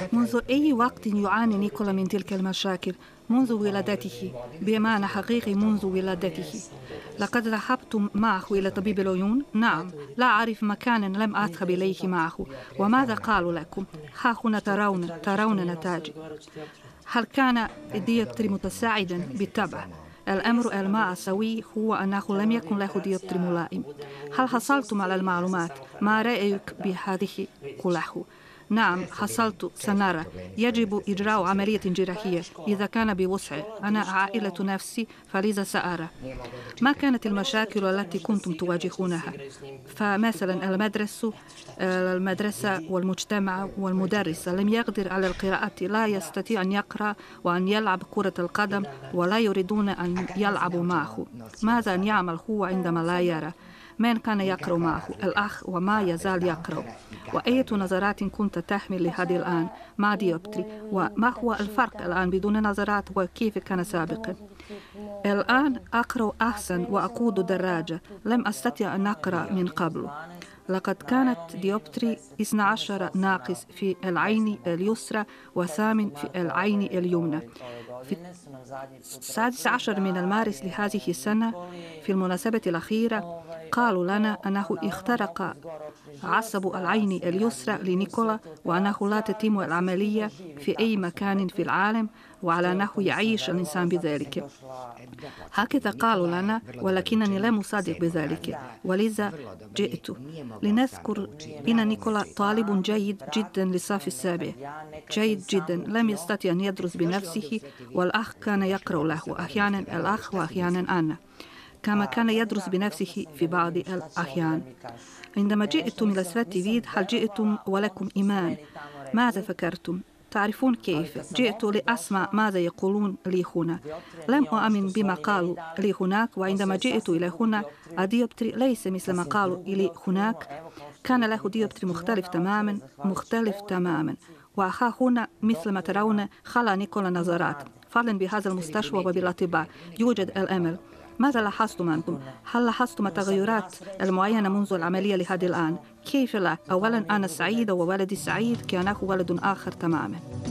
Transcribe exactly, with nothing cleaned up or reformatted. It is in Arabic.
منذ أي وقت يعاني نيكولا من تلك المشاكل؟ منذ ولادته، بمعنى حقيقي منذ ولادته. لقد ذهبت معه إلى طبيب العيون؟ نعم. لا أعرف مكانا لم أذهب إليه معه. وماذا قالوا لكم؟ ها هنا ترون ترون نتائج. هل كان الديوبتري متساعدا؟ بالطبع. الأمر المأساوي هو أنه لم يكن له ديوبتري ملائم. هل حصلتم على المعلومات؟ ما رأيك بهذه كله؟ نعم حصلت، سنرى. يجب إجراء عملية جراحية إذا كان بوسعي. أنا عائلة نفسي فلذا سأرى. ما كانت المشاكل التي كنتم تواجهونها؟ فمثلا المدرسة المدرسة والمجتمع والمدرس لم يقدر على القراءة، لا يستطيع أن يقرأ وأن يلعب كرة القدم ولا يريدون أن يلعبوا معه. ماذا يعمل هو عندما لا يرى؟ من كان يقرأ معه؟ الأخ، وما يزال يقرأ. وأية نظرات كنت تحمل لهذه الآن مع ديوبتري؟ وما هو الفرق الآن بدون نظرات وكيف كان سابقا؟ الآن أقرأ أحسن وأقود دراجة، لم أستطع أن أقرأ من قبل. لقد كانت ديوبتري اثنا عشر ناقص في العين اليسرى وثامن في العين اليمنى. في السادس عشر من المارس لهذه السنة في المناسبة الأخيرة قالوا لنا أنه اخترق عصب العين اليسرى لنيكولا، وأنه لا تتم العملية في أي مكان في العالم، وعلى أنه يعيش الإنسان بذلك. هكذا قالوا لنا، ولكنني لم أصدق بذلك، ولذا جئت لنذكر إن نيكولا طالب جيد جدا للصف السابع، جيد جدا، لم يستطع أن يدرس بنفسه، والأخ كان يقرأ له أحيانا، الأخ وأحيانا أنا، كما كان يدرس بنفسه في بعض الأحيان. عندما جئتم إلى سراتيفيد هل جئتم ولكم إيمان؟ ماذا فكرتم؟ تعرفون كيف؟ جئت لأسمع ماذا يقولون لي هنا. لم أؤمن بما قالوا لي هناك، وعندما جئت إلى هنا الديوبتري ليس مثل ما قالوا لي هناك. كان له ديوبتري مختلف تماما مختلف تماما وها هنا مثل ما ترون خلى نيكولا نظرات. فضلا بهذا المستشفى وبالأطباء يوجد الأمل. ماذا لاحظتم أنتم؟ هل لاحظتم التغيرات المعينة منذ العملية لهذه الآن؟ كيف لا؟ أولا أنا سعيدة وولدي سعيد كأنه ولد آخر تماما.